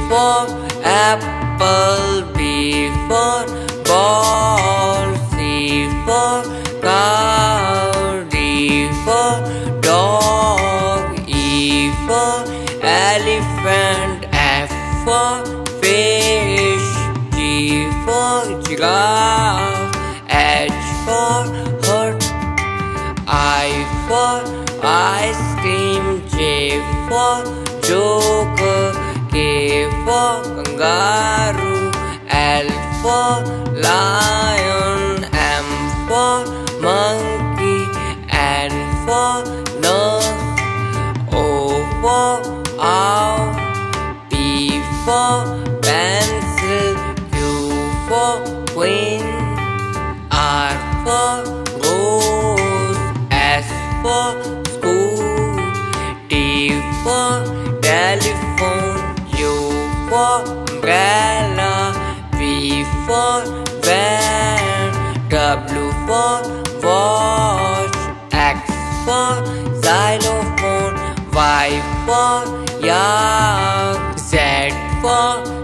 for apple, B for ball, C for cow, D for dog, E for elephant, F for fish, G for giraffe, H for hut, I for ice cream, J for joker, K for kangaroo, L for lion, M for monkey, N for nurse, O for owl, P for pencil, Q for queen, R for rose, S for school, T for telephone, U for umbrella, V for van, W for watch, X for xylophone, Y for yak, Z for